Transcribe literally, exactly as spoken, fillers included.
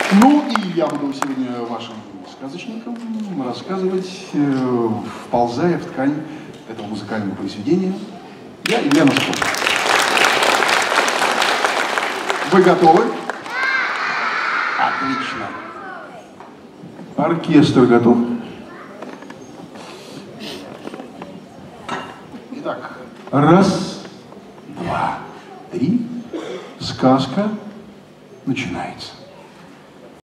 Ну и я буду сегодня вашим сказочником рассказывать, э, вползая в ткань этого музыкального произведения. Я Илья Носков. Вы готовы? Отлично. Оркестр готов? Итак, раз, два, три. Сказка начинается.